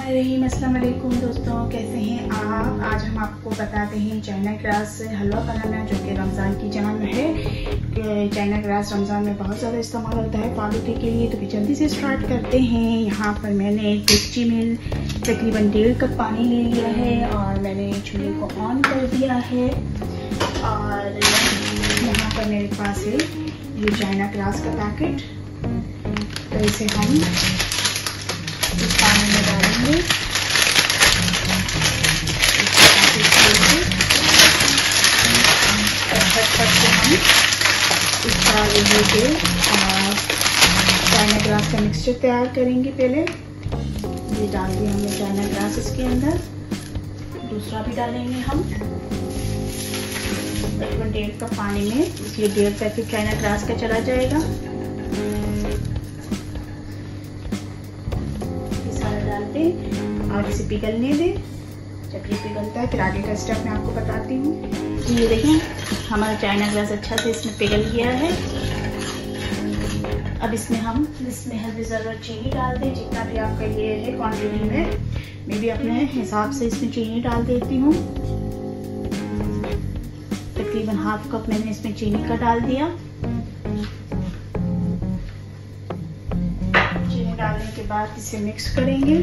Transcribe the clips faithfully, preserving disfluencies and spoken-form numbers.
बिस्मिल्लाहिर्रहमानिर्रहीम। अस्सलाम वालेकुम दोस्तों, कैसे हैं आप। आज हम आपको बताते हैं चाइना ग्रास से हलवा बनाना, जो कि रमज़ान की जान है। चाइना ग्रास रमज़ान में बहुत ज़्यादा इस्तेमाल होता है फालूदे के लिए। तो भी जल्दी से स्टार्ट करते हैं। यहाँ पर मैंने एक डेगची में तकरीबन डेढ़ कप पानी ले लिया है और मैंने चूल्हे को ऑन कर दिया है। और यहाँ पर मेरे पास है ये चाइना ग्रास का पैकेट। तो इसे हम इस पानी में डालेंगे। झटपट से हम इस तरह लेके चाइना ग्रास का मिक्सचर तैयार करेंगे। पहले ये डाल दिया हमने चाइना ग्रास इसके अंदर। दूसरा भी डालेंगे हम तकरीबन डेढ़ कप पानी में, इसलिए डेढ़ पैकेट चाइना ग्रास का चला जाएगा। और इसे पिघलने दें। जब ये पिघलता है फिर आगे का स्टेप मैं आपको बताती हूँ। ये देखें हमारा चाइना ग्रास अच्छा से इसमें पिघल गया है। अब इसमें हम इसमें हल्दी ज़रूरत चीनी डाल दें, जितना भी आपका ये है क्वांटिटी में। मैं भी अपने हिसाब से इसमें चीनी डाल देती हूँ। तकरीबन हाफ कप मैंने इसमें चीनी का डाल दिया। चीनी डालने के बाद इसे मिक्स करेंगे।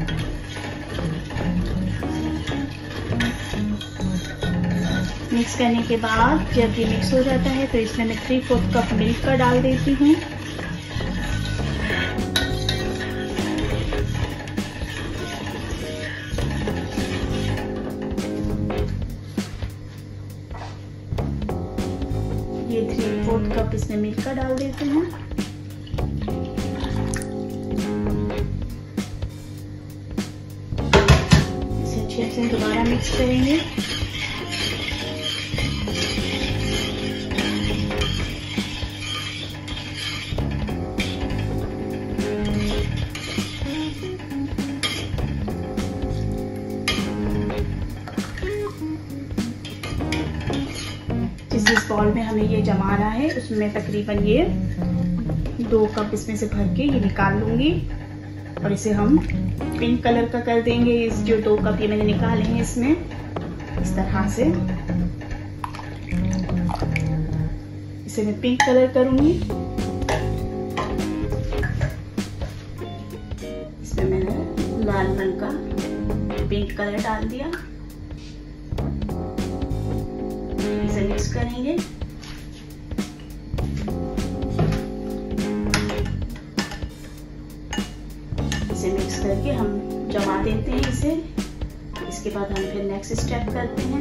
मिक्स करने के बाद जब ये मिक्स हो जाता है तो इसमें मैं थ्री फोर्थ कप मिल्क का डाल देती हूँ। ये थ्री फोर्थ कप इसमें मिल्क का डाल देती हूँ। इसे अच्छे से दोबारा मिक्स करेंगे। जिस बॉल में हमें ये जमाना है उसमें तकरीबन ये दो कप इसमें से भर के ये निकाल लूंगी और इसे हम पिंक कलर का कर देंगे। इस जो दो कप ये मैंने निकाले हैं इसमें इस तरह से इसे मैं पिंक कलर करूंगी। इसमें मैंने लाल रंग का पिंक कलर डाल दिया। इसे मिक्स करेंगे। इसे मिक्स करके हम जमा देते हैं इसे। इसके बाद हम फिर नेक्स्ट स्टेप करते हैं।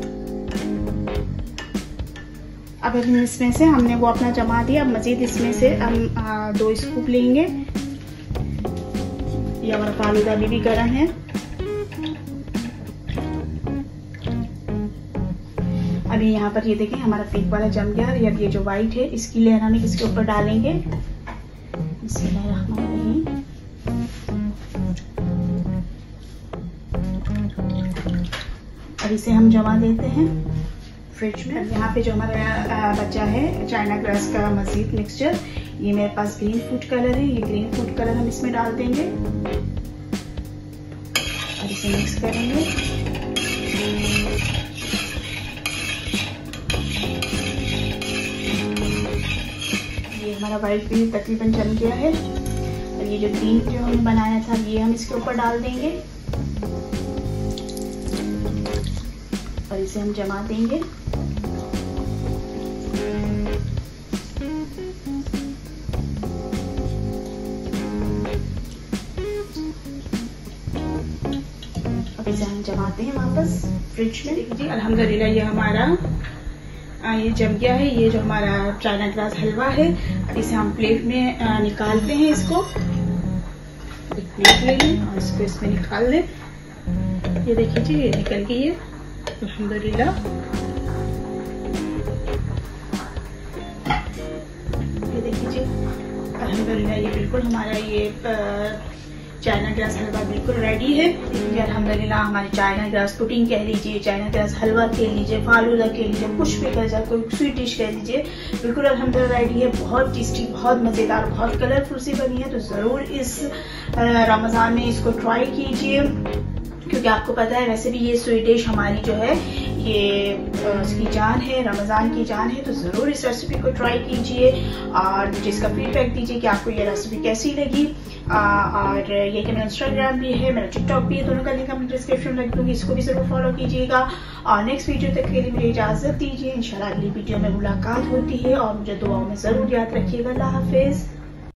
अब इसमें से हमने वो अपना जमा दिया। अब मजीद इसमें से हम आ, दो स्कूप लेंगे। ये हमारा फालूदा अभी भी गर्म है। अभी यहाँ पर ये देखें हमारा पिंक वाला जम गया। अब ये जो व्हाइट है इसकी लेयर हम इसके ऊपर डालेंगे। अब इसे हम जमा देते हैं फ्रिज में। यहाँ पे जो हमारा बचा है चाइना ग्रास का मजीद मिक्सचर, ये मेरे पास ग्रीन फूड कलर है। ये ग्रीन फूड कलर हम इसमें डाल देंगे और इसे मिक्स करेंगे। हमारा व्हाइट भी तकरीबन जम गया है। और ये जो ग्रीन जो हमने बनाया था ये हम इसके ऊपर डाल देंगे और इसे हम जमा देंगे। अब इसे हम जमाते हैं वापस फ्रिज में। देखिए अल्हम्दुलिल्लाह ये हमारा आ, ये जम गया है। ये जो हमारा चाइना ग्रास हलवा है। अब इसे हम प्लेट में आ, निकालते हैं। इसको एक प्लेट ले लें और इसको इसमें निकाल लें। ये देखिए जी ये निकल गई है अल्हम्दुलिल्लाह। ये देखिए जी अल्हम्दुलिल्लाह ये बिल्कुल हमारा ये चाइना ग्रास हलवा बिल्कुल रेडी है। ये अल्हम्दुलिल्लाह हमारी चाइना ग्रास पुडिंग कह लीजिए, चाइना ग्रास हलवा कह लीजिए, फालूदा कह लीजिए, कुछ भी कह जाए, कोई स्वीट डिश कह लीजिए, बिल्कुल अल्हम्दुलिल्लाह रेडी है। बहुत टेस्टी, बहुत मज़ेदार, बहुत कलरफुल सी बनी है। तो ज़रूर इस रमज़ान में इसको ट्राई कीजिए, क्योंकि आपको पता है वैसे भी ये स्वीट डिश हमारी जो है ये इसकी जान है, रमज़ान की जान है। तो ज़रूर इस रेसिपी को ट्राई कीजिए और मुझे इसका फीडबैक दीजिए कि आपको ये रेसिपी कैसी लगी। आ, और ये कि मेरा इंस्टाग्राम भी है, मेरा टिकटॉक भी है, दोनों का लिंक मैं डिस्क्रिप्शन में रख दूंगी, इसको भी ज़रूर फॉलो कीजिएगा। और नेक्स्ट वीडियो तक के लिए मुझे इजाज़त दीजिए। इंशाल्लाह अगली वीडियो में मुलाकात होती है और मुझे दुआओं में ज़रूर याद रखिएगा। अल्लाह हाफिज़।